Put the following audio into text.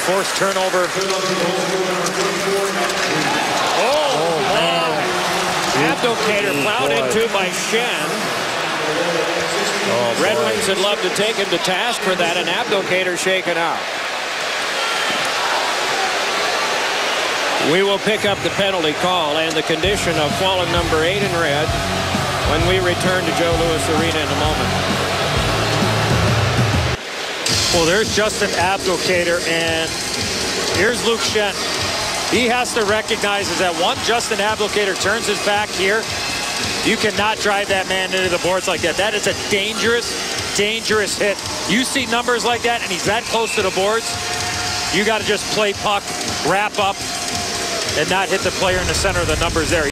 forced turnover. Abdelkader plowed into by Schenn. Red Wings would love to take him to task for that, and Abdelkader shaken out. We will pick up the penalty call and the condition of fallen number 8 in red when we return to Joe Louis Arena in a moment. Well, there's Justin Abdelkader, and here's Luke Schenn. He has to recognize is that once Justin Abdelkader turns his back here, you cannot drive that man into the boards like that. That is a dangerous, dangerous hit. You see numbers like that, and he's that close to the boards, you got to just play puck, wrap up, and not hit the player in the center of the numbers there.